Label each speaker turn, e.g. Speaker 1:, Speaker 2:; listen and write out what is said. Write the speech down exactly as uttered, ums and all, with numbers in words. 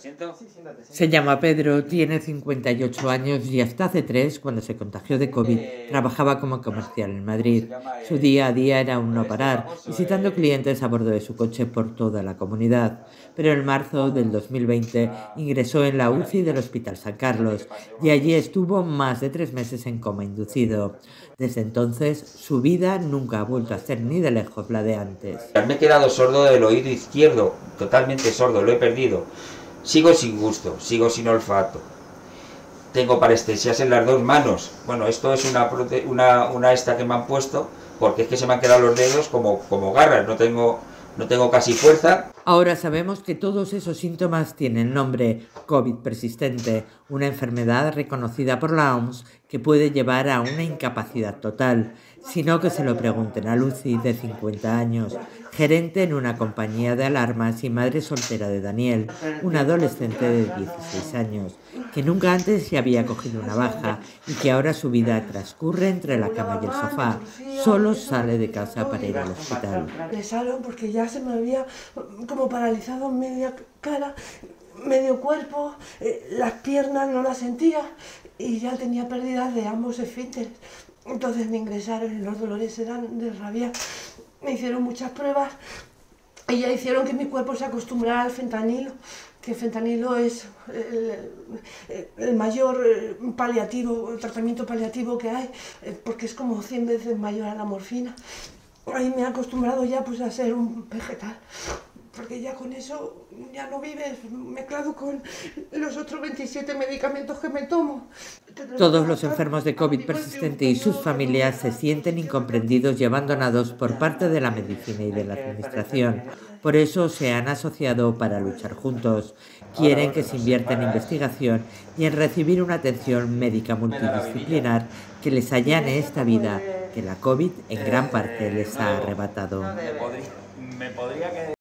Speaker 1: Se llama Pedro, tiene cincuenta y ocho años y hasta hace tres, cuando se contagió de COVID, trabajaba como comercial en Madrid. Su día a día era un no parar, visitando clientes a bordo de su coche por toda la comunidad. Pero en marzo del dos mil veinte ingresó en la U C I del Hospital San Carlos y allí estuvo más de tres meses en coma inducido. Desde entonces, su vida nunca ha vuelto a ser ni de lejos la de antes.
Speaker 2: Me he quedado sordo del oído izquierdo, totalmente sordo, lo he perdido. Sigo sin gusto, sigo sin olfato. Tengo parestesias en las dos manos. Bueno, esto es una, una, una esta que me han puesto, porque es que se me han quedado los dedos como, como garras, no tengo, no tengo casi fuerza.
Speaker 1: Ahora sabemos que todos esos síntomas tienen nombre: COVID persistente, una enfermedad reconocida por la O M S que puede llevar a una incapacidad total. Sino que se lo pregunten a Lucy, de cincuenta años, gerente en una compañía de alarmas y madre soltera de Daniel, un adolescente de dieciséis años, que nunca antes se había cogido una baja y que ahora su vida transcurre entre la cama y el sofá. Solo sale de casa para ir al hospital.
Speaker 3: Regresaron porque ya se me había como paralizado media cara, medio cuerpo, eh, las piernas no las sentía y ya tenía pérdidas de ambos esfínteres. Entonces me ingresaron y los dolores eran de rabia. Me hicieron muchas pruebas y ya hicieron que mi cuerpo se acostumbrara al fentanilo, que el fentanilo es el, el mayor paliativo, el tratamiento paliativo que hay, porque es como cien veces mayor a la morfina. Ahí me he acostumbrado ya pues a ser un vegetal, porque ya con eso ya no vives mezclado con los otros veintisiete medicamentos que me tomo.
Speaker 1: Todos los enfermos de COVID persistente y sus familias se sienten incomprendidos y abandonados por parte de la medicina y de la administración. Por eso se han asociado para luchar juntos. Quieren que se invierta en investigación y en recibir una atención médica multidisciplinar que les allane esta vida que la COVID en gran parte les ha arrebatado.